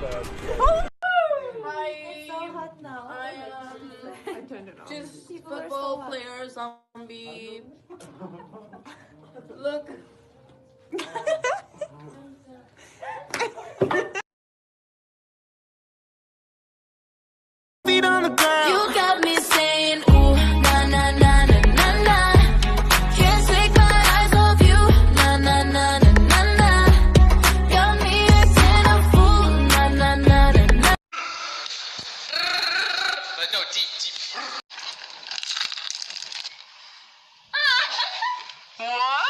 Oh, Hi. it's so hot now. I turned it on. Just People are football so hot. player zombie. Look. Feet on the ground. You got me saying, ooh, na na na na na na. Can't take my eyes off you, na na na na na na. Got me acting a fool, na na na na na. No, deep. What?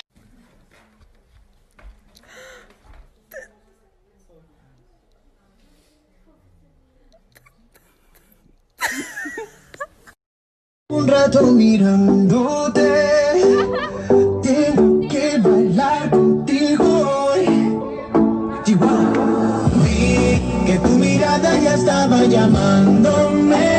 Un rato mirándote, tengo que bailar contigo hoy. Chihuahua. Vi que tu mirada ya estaba llamándome.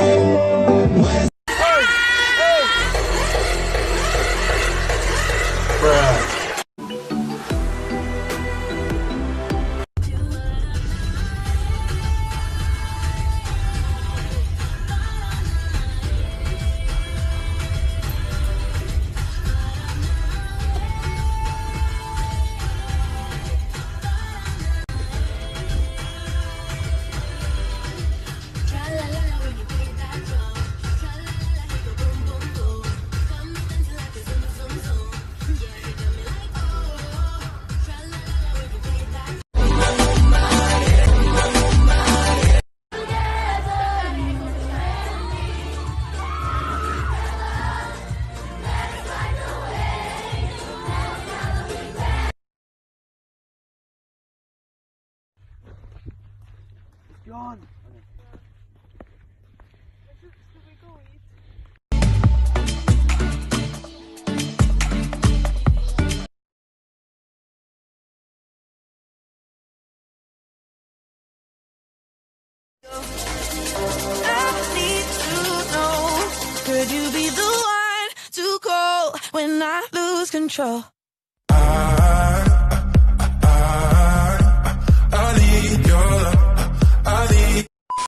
Yawn. I need to know, could you be the one to call when I lose control?